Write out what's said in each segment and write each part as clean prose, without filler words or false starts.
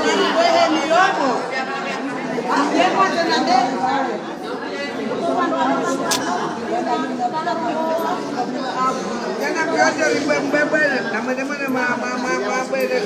Jangan belajar bebel, namanya mama bebel.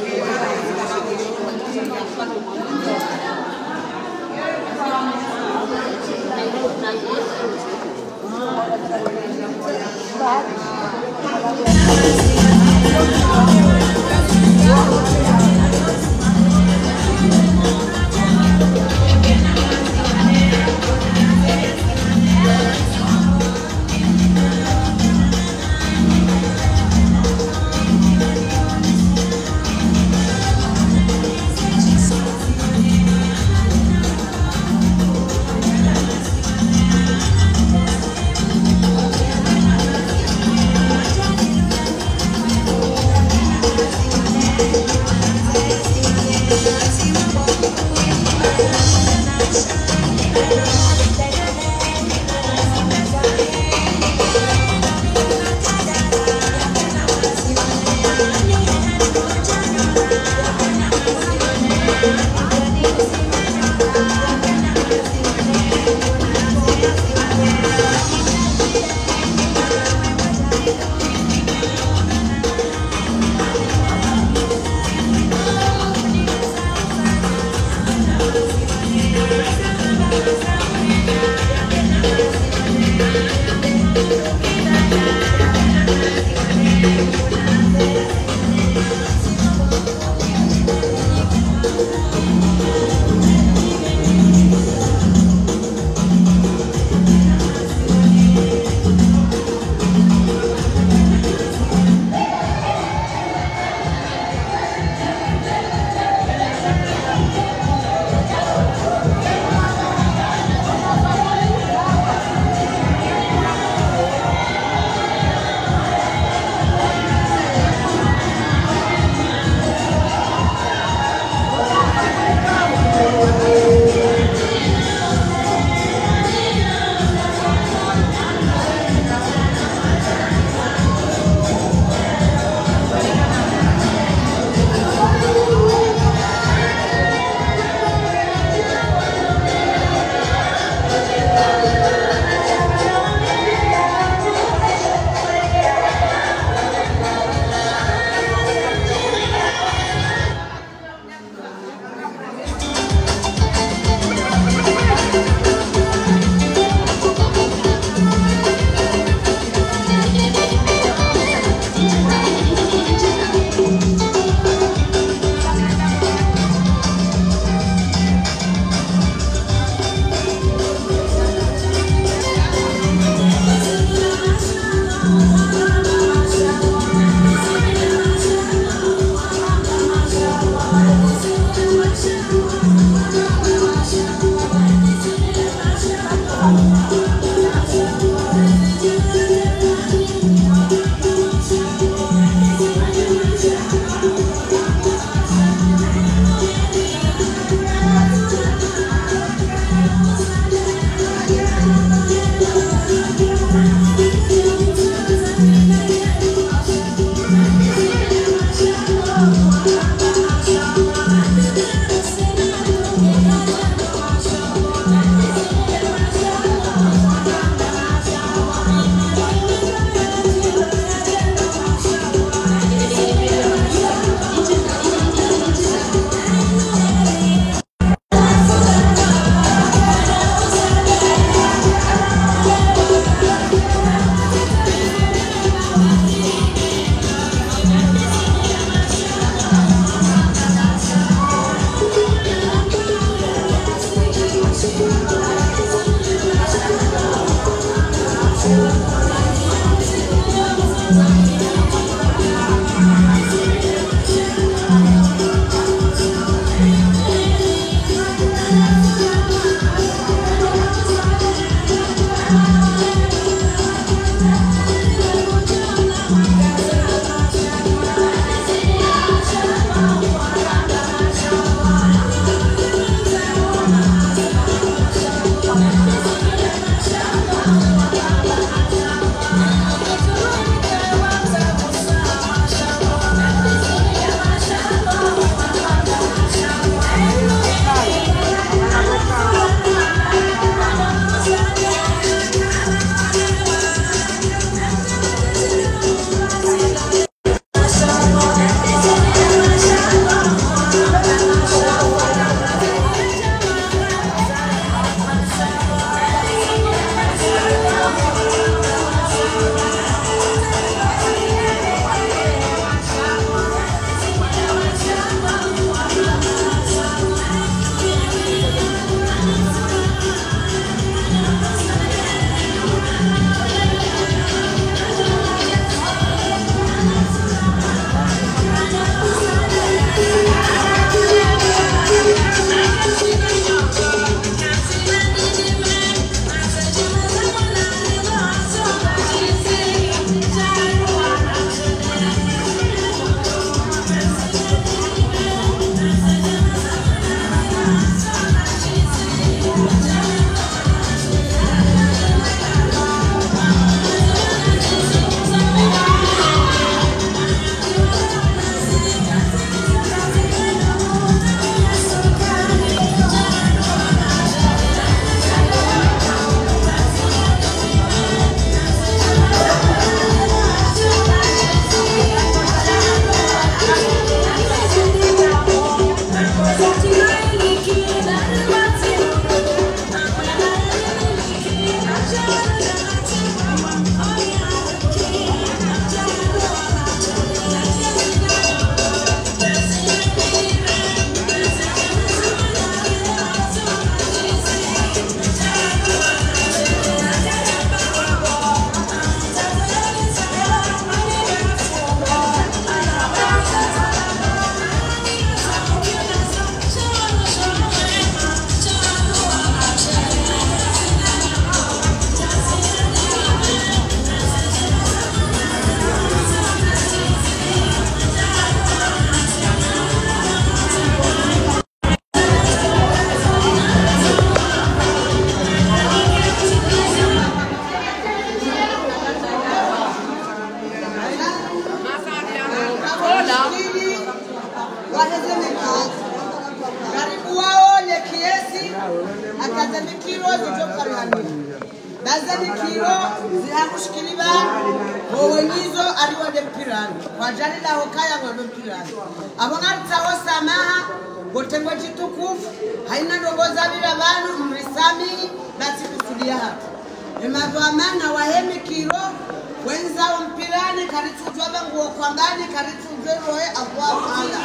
bazani kilo zitokariani bazani kilo zihakushikiliba wenyizo aliwa de mpirani kwa jali la hokaya ngwa mpirani abongari tawo samaha gotengo chitukufu haina ndongoza bila banu mrisami bati kusudia hapa emavamana wahemi kilo wenzao mpirani karitujwa banguo kwambani karitujwe roe akwa ala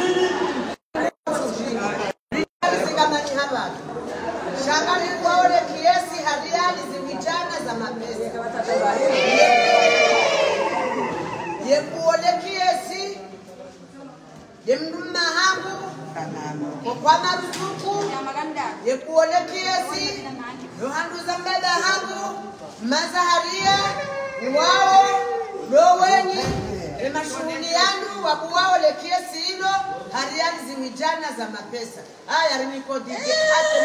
sikamani hapa shangani kwaole kiesi hadiali ziwijana za mapesa yekuole kiesi yemduma hangu kwa marufuku yekuole kiesi yohanduza mbeda hangu mazaharia wao loweni mashughuli yanu wabuwao le kiesi hilo hariani ziwijana za mapesa haya rimikodi hata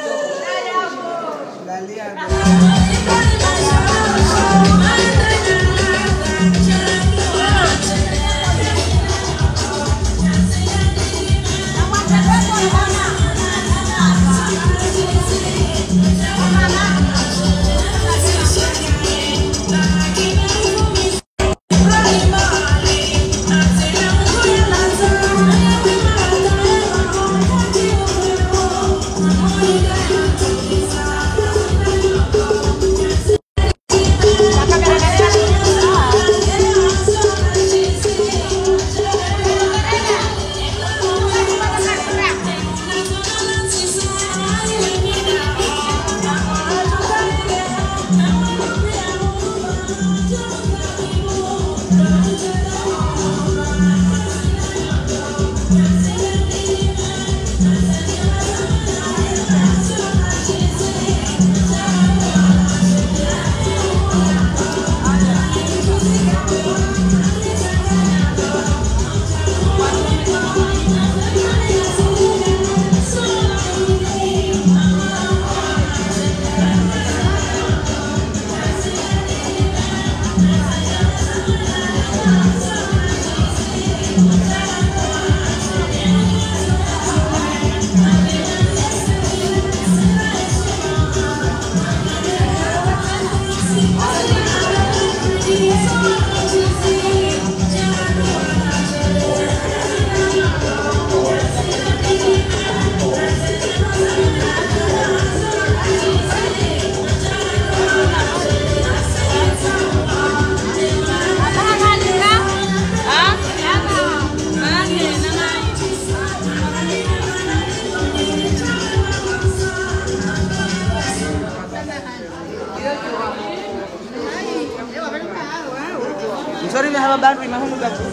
Sorry, we have a battery. My home battery.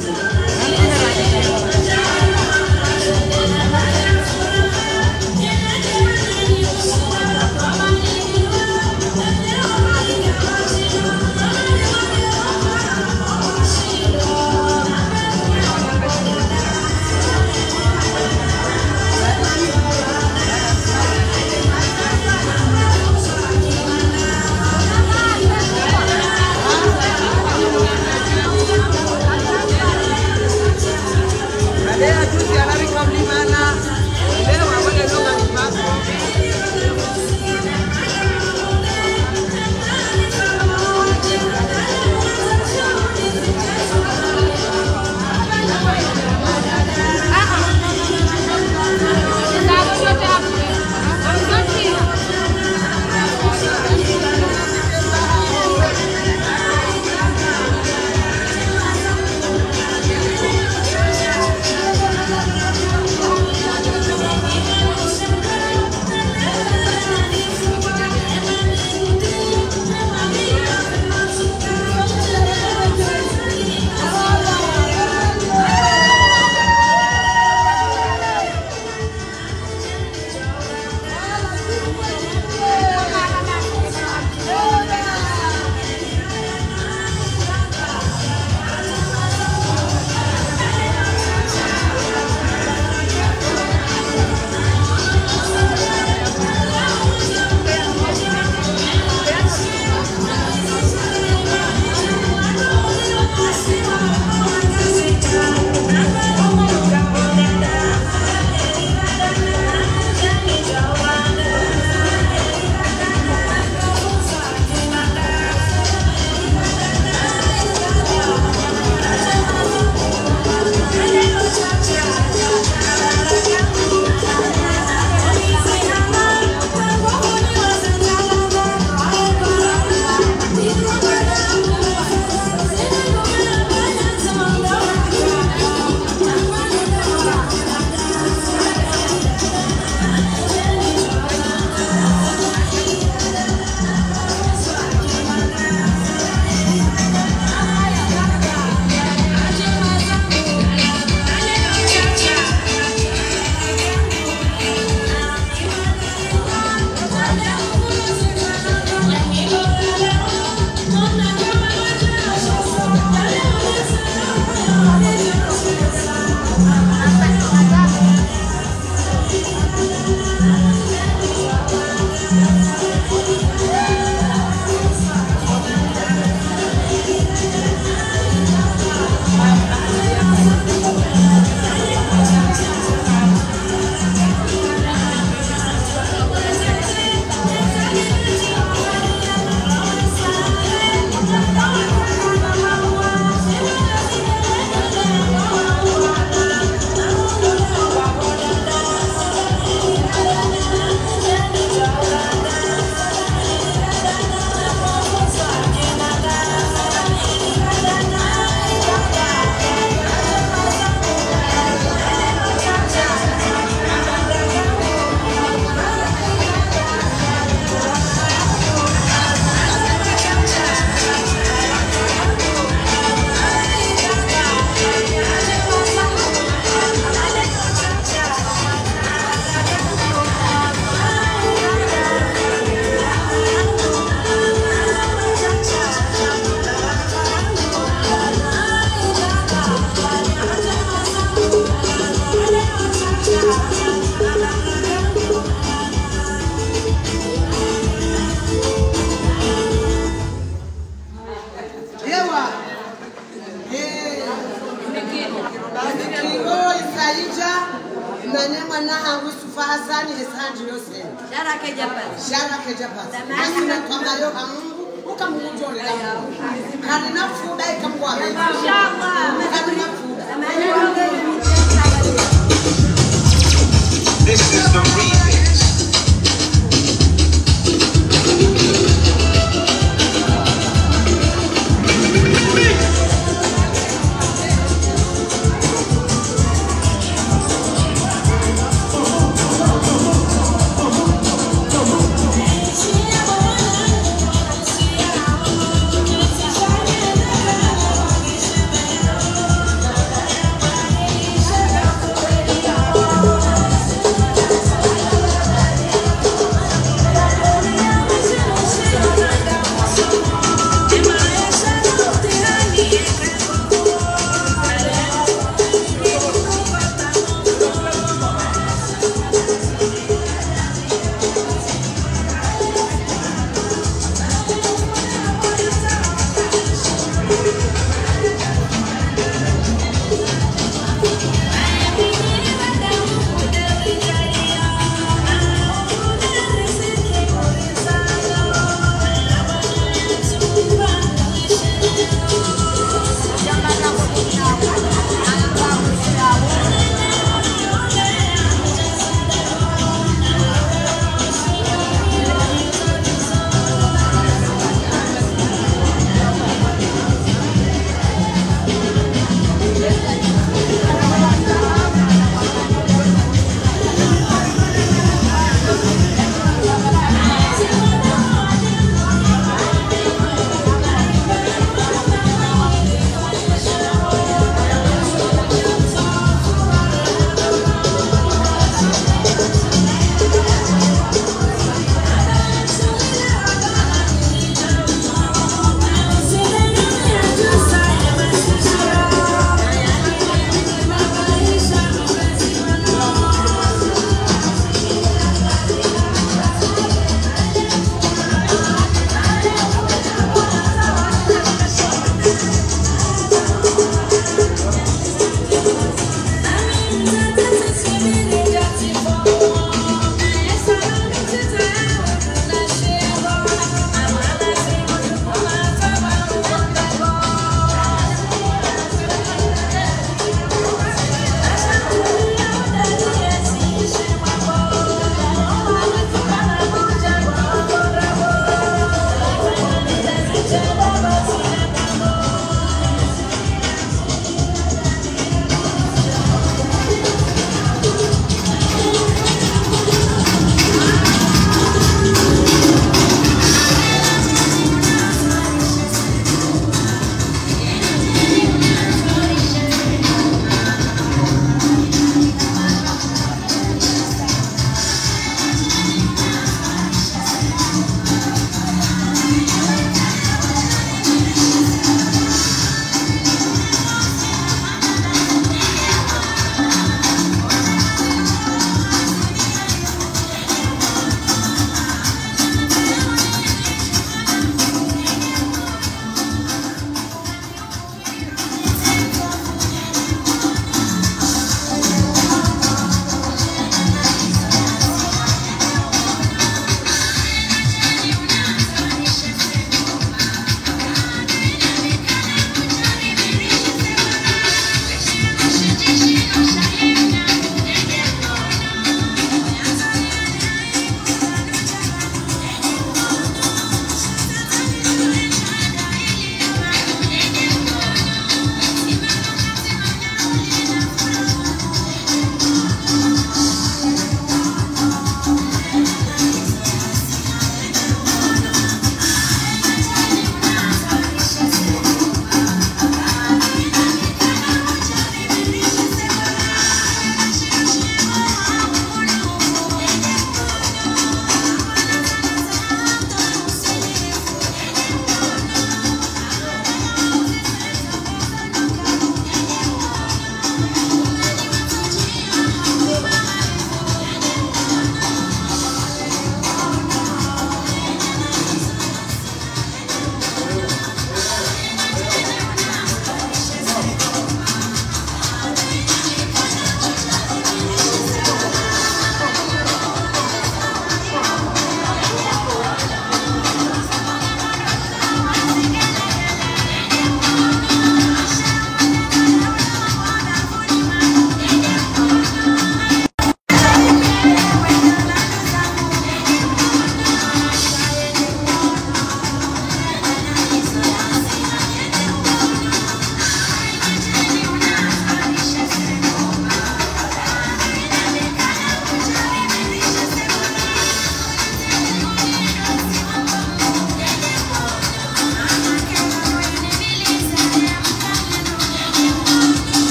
Jamani Hesanji Yose. Shara kejapati. Shara kejapati. Nasi na tuambayo Mungu ukamujole la Mungu. Karina fuda ikamwame. Inshallah. Karina fuda. This is the remix.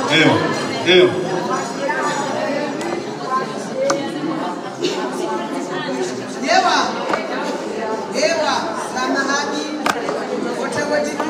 Ewa, samahani, wote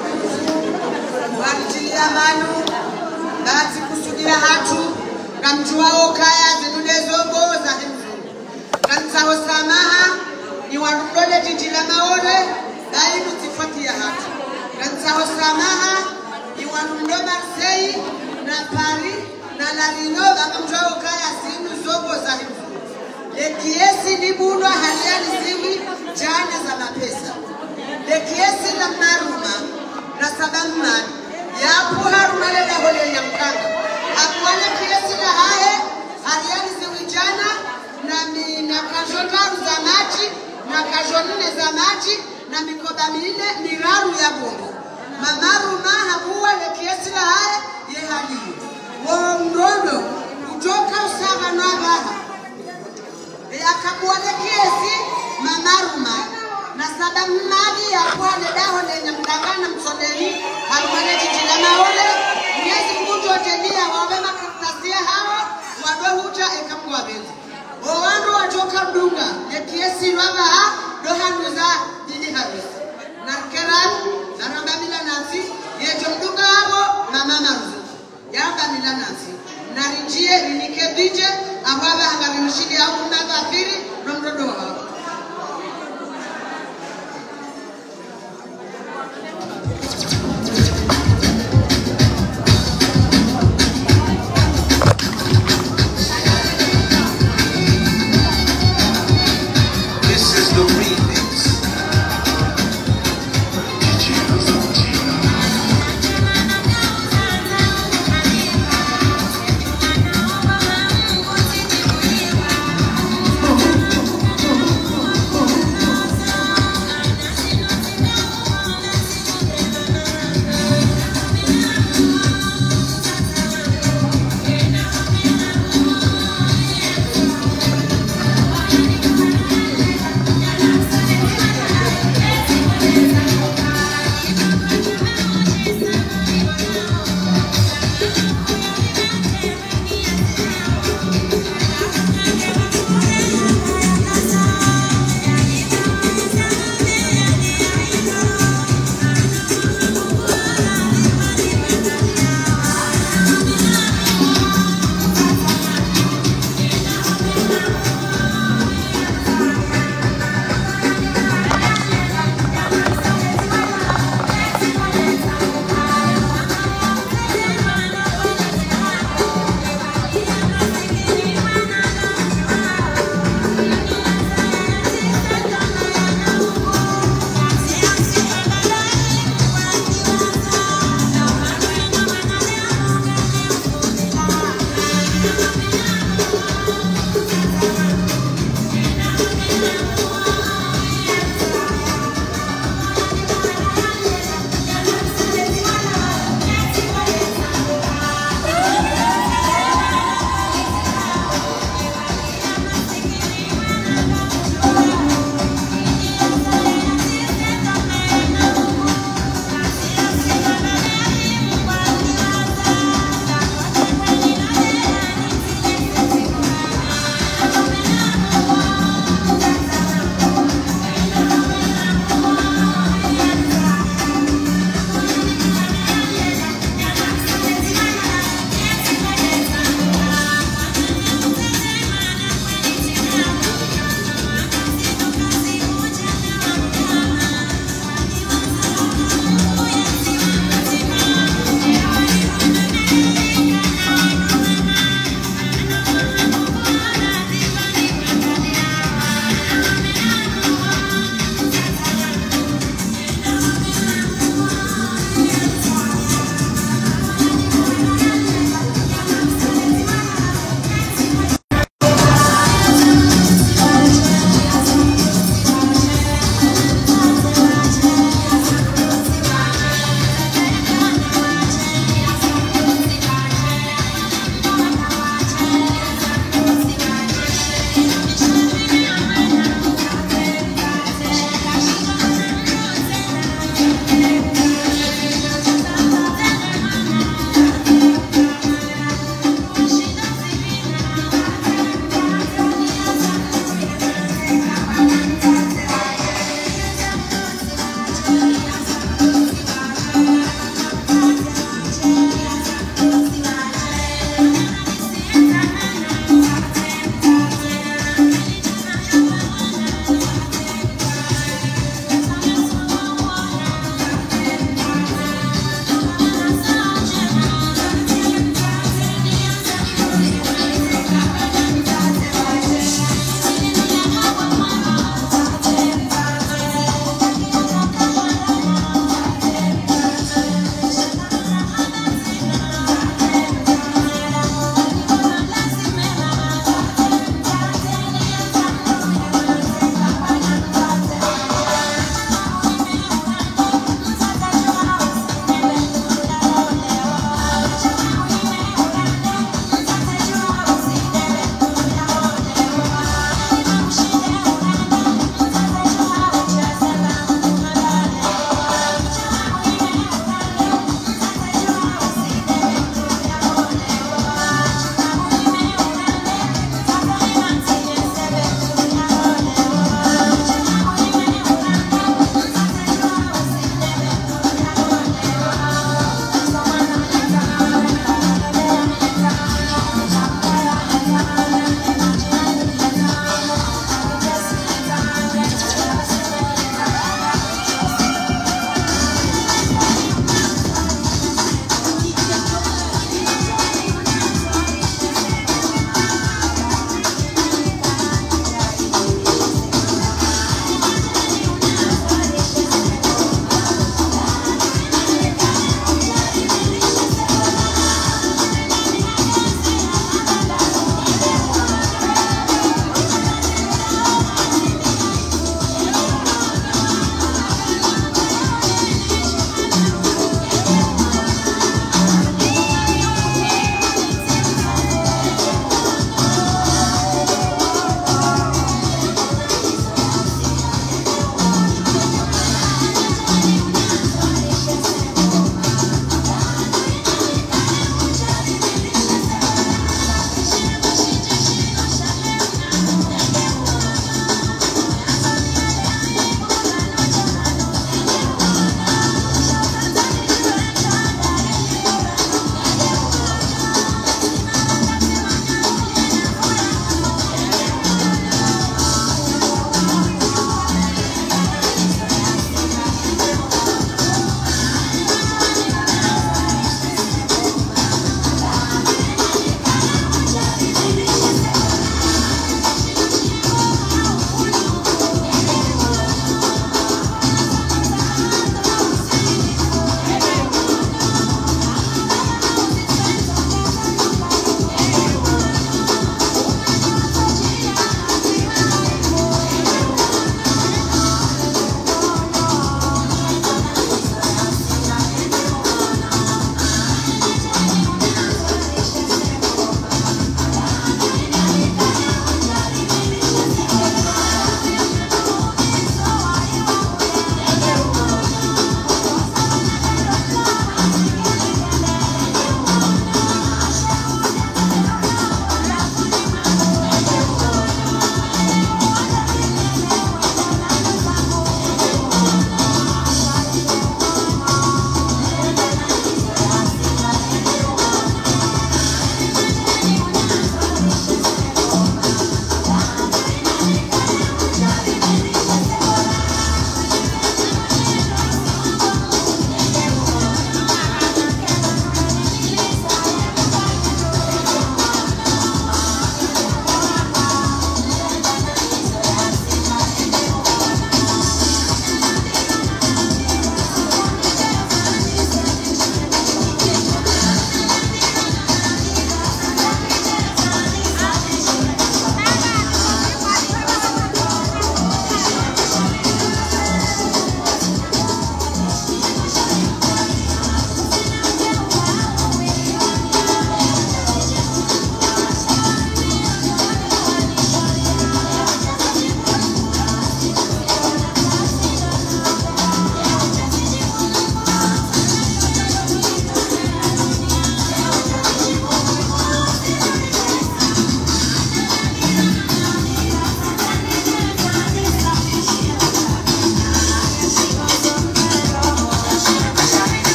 watilia manu, basi kusudia hatu, kamchuao kaya zinude zogo za hemzu. Kamsao samaha, ni warudole jijila maore, dai mutifatia hatu. Kamsao samaha, ni warundo Marseille, na Paris, na Larino, kamchuao kaya zinu zogo za hemzu. Lekiesi ni bunwa haliani ziwi jana za mapesa. Lekiesi la maruma na sabamani ya haruma leda hole ya mkanga. Akuwane kiesi la hae haliani ziwi jana na kajotaru za maji na kajonune za maji na mikoba mine miraru ya bongo. Mamaruma hakuwa lekiesi la hae ye haliyo. Wondono kutoka usama na baha. Akabuane kiesi mamaruma na sababu mali ya kuane daho lenye mdangana msodeni harumane jijila maole miezi mkutu otelia wawe makatasia hawa wabe huja ekabuwa bezi owandu wajoka mdunga ya kiesi waba ha dohanuza didi harusi narkeran naramba mila nasi yejo mdunga habo mama maruzu yamba mila nasi narijie rinike bije ababa hangari mshidi au mnaba piri nomrodo wao. This is the remix.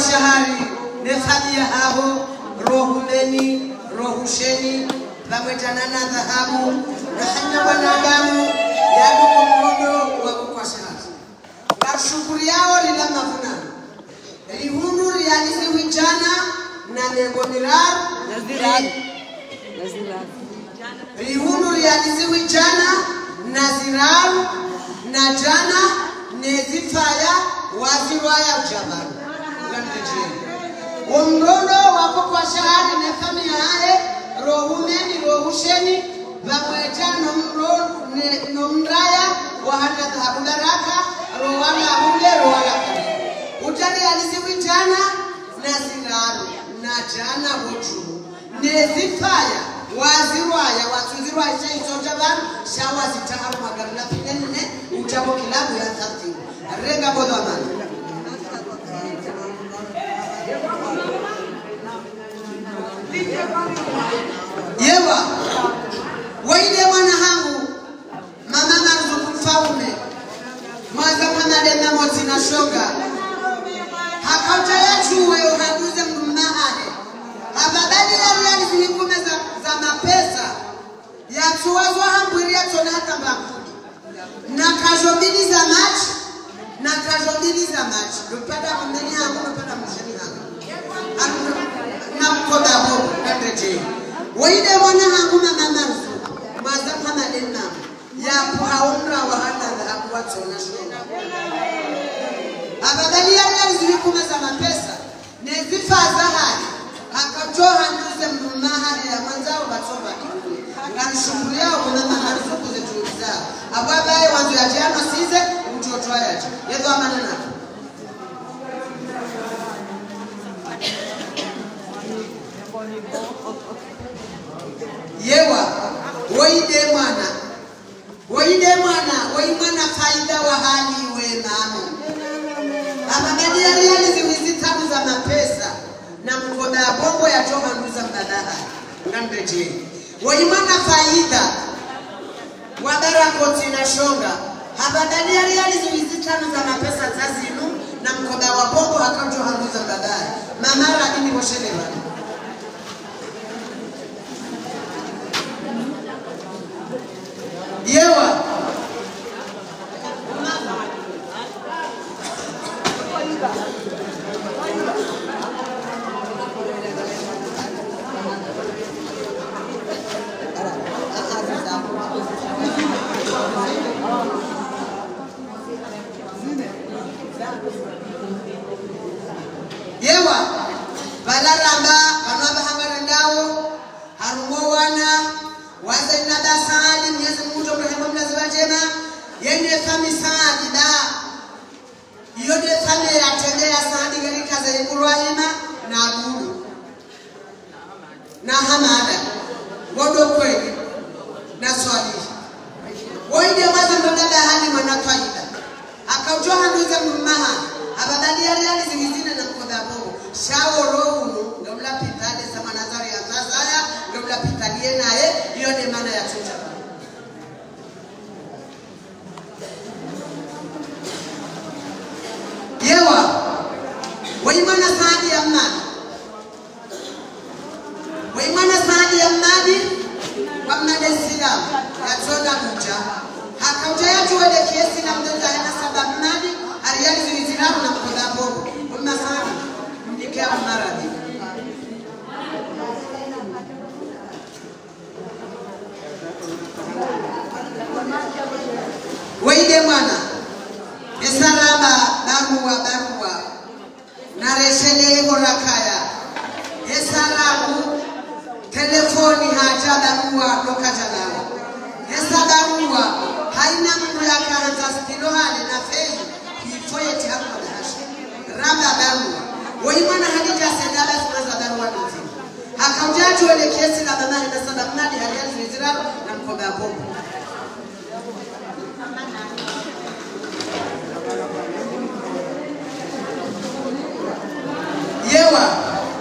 shahari nefamia hao rohumeni rohusheni bamwetana na dhahabu na hanya wanadamu yaduko mkondo wa kwa shahari na shukuri yao lina mavunano rihundu rializi wijana na nengo mirar rihundu rializi wijana na zirar na jana nezifaya wazirwaya ujabani umrondo wako kwa shahari nefamia hae rohumeni rohusheni vamwetana nomraya wahana dhahabu daraka rowana hule rowana kani utari aliziwijana na ziraru na jana wotu nezifaya wazirwaya watuzirwaya shaizojabani shawazitaharu magarila pinene utabo kilabu ya thati rega bodo amani yewa waide mwana hangu mama marzuku mfaume mwaza mwana lena moti na shoga hakauta ya chuwe uhaduze mnumahane habadali ya riali zilikume za mapesa ya tuwazwa hambwiri ya tona hata mbakuni na kajobili za machi na kajobili za machi lupada kumeni hangu lupada msheni hangu na mkoda bobu kandeje waide mwana hangu mama marzuku mwaza mwana lena ya puhaumra wa hana dhahabu watu na shoga abadali ya riali zilikume za mapesa nezifa zahari akatoa nduze mnumahari ya mwanzao batoba ngamshukuru yao kuna mahali zuku zetu zao ababaye wanzo ya jana size mtoto yaje yedo amana na yewa waide mwana faida wa hali we mama abadali ya riali ziwizi tatu za mapesa na mkoda bongo ya choma nduza mbadaha ngambeje waimana faida wadara koti na shonga habadali ya riali ziwizi tano za mapesa zazinu na mkoda wa bongo hakamjo handuza mbadaha mamara nini washeleva yewa yewa balaramba banaba hangarandao harumo wana waza inada saali Mwenyezi Mungu Ibrahim mnazi wajema yende fami saali da yode fami atendea saali gari kaza Ibrahim na Abu na Hamada godo kweli na swali waide waza ndada hali mwana faida akaujoa nduza mmaha abadali ya riali zingine na mkoda bongo shaworo ngamla pitale sama nazari ya zazaya ngamla pitalie naye hiyo ni maana ya chucha yewa waimana saadi ya mnadi kwa mnade silam ya tona kuja hakauja ya tuwele kiesi na mdoja hena sababu mnadi ariali ziwiziramu na mkoda bongo umnasani mdikea mmaradi waide mwana esaraba barua na reshele horakaya esarabu telefoni haja barua lokajalawa esabarua haina mtu ya karanza stilohale na fei kifoyeti hapo na hashi raba barua waimana hadija sedala sinaza barua nzi hakaujaji wele kiesi na mama hina sababu nadi haliyazi wiziraru na mkoga bongo yewa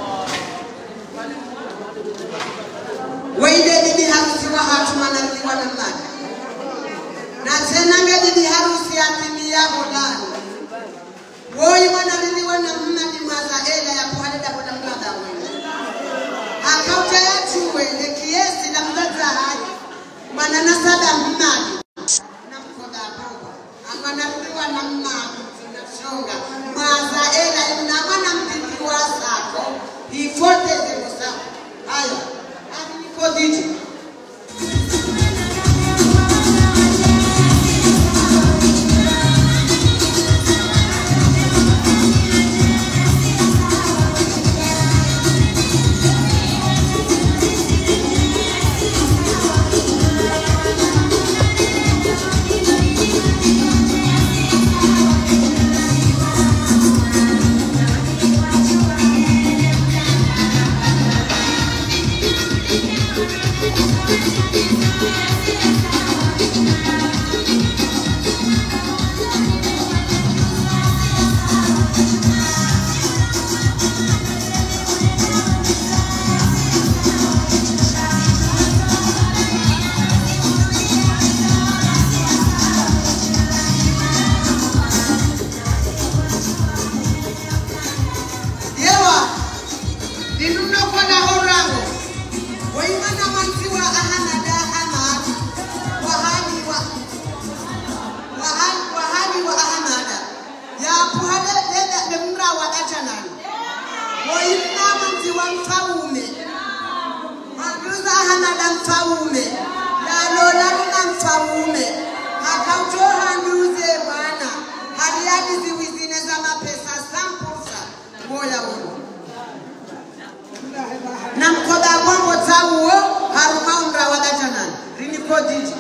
waide bibi harusi wa hatumana liwa na mnadi na tena nge bibi harusi ya timi ya hodani woi mwana liwa na mnadi maza wa mfaume Anduza hanada mfaume na lola na mfaume akautoa nduze bwana haliadi ziwizine za mapesa sampusa moya uno na mkoba gongo tawo haruma umra wadajanani riniko diji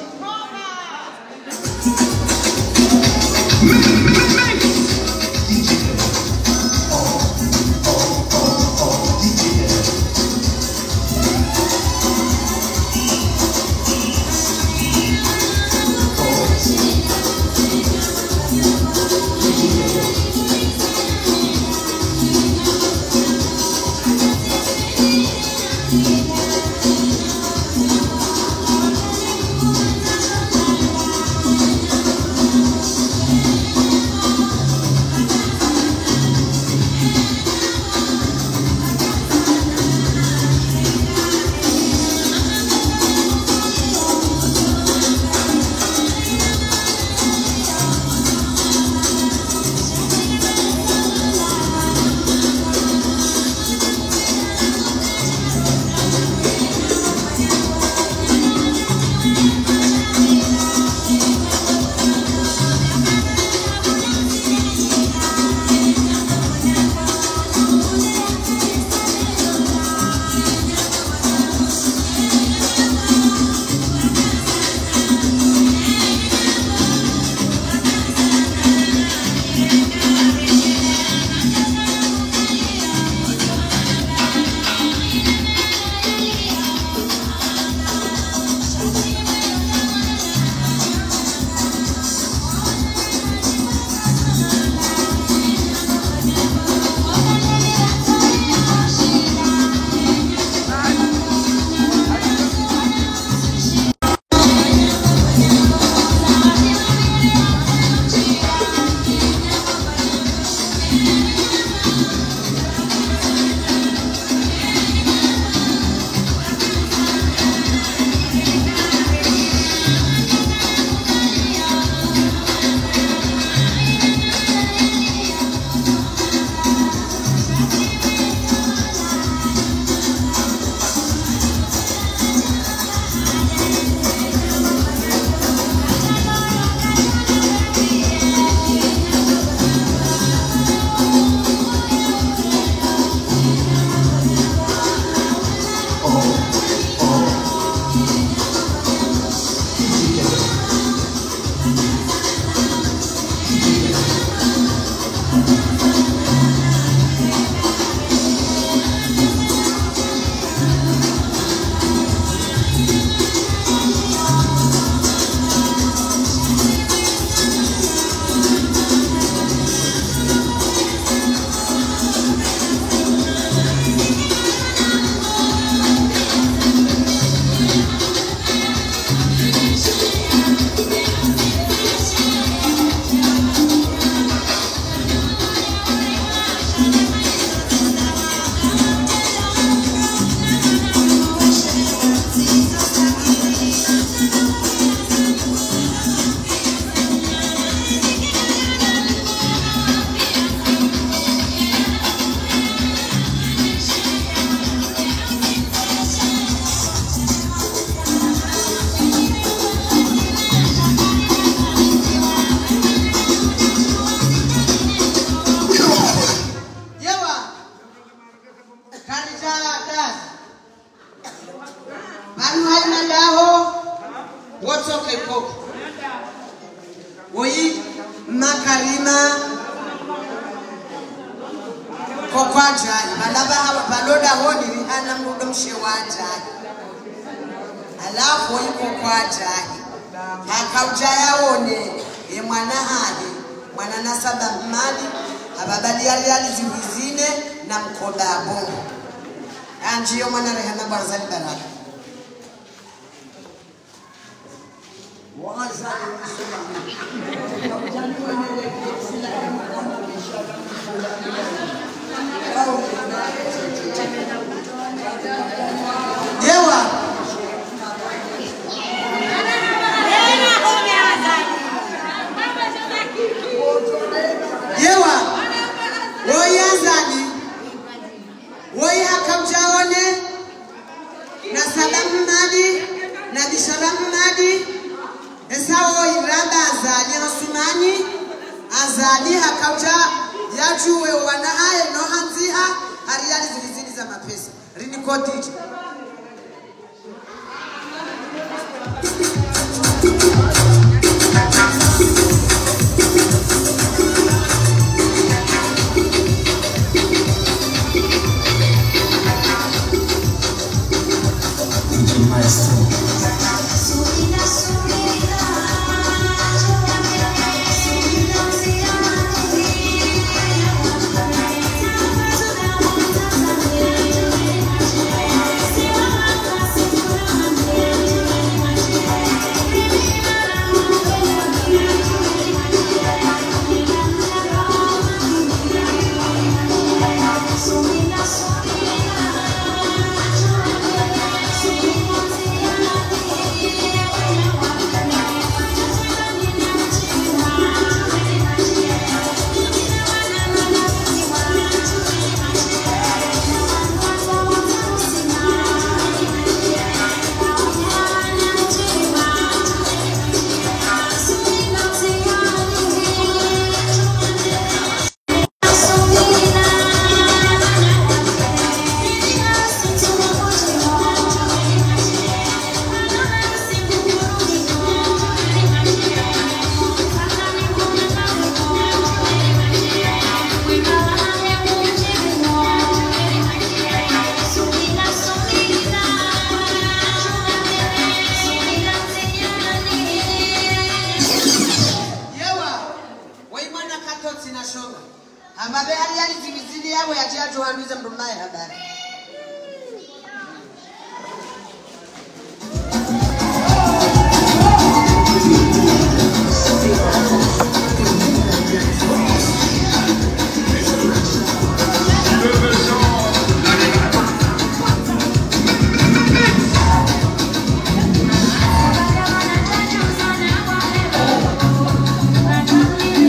Kokwajani balaba hawa baloda hodi rihana mrudo mshewajani alafu yuko kwajani hakaujaya one ye mwana hali mwana nasaba mali ababali yali ziwizine na mkoda bongo anjiyo mwana rehana barzali baraka Yewa Yewa Woya zani Woya hakamja kauja yajuwe wanahaye no hanziha hariyali zilizini za mapesa rinikotije Amabe hali zimizidi yao ya tia Johanuiza mrumaye habari.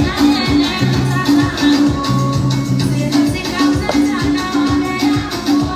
Thank you.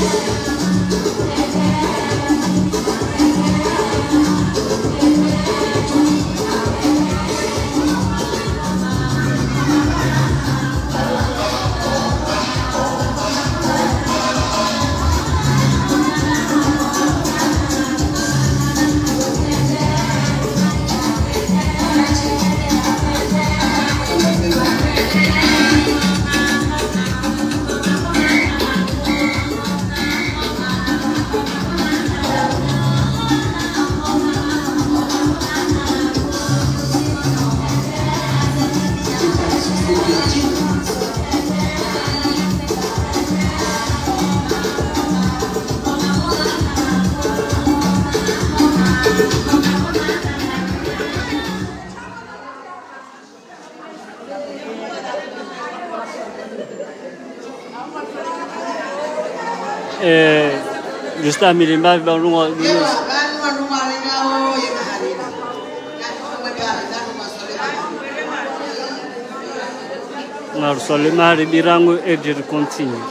Justa milimba balungo Ngarusole mari birangu ejiri continue.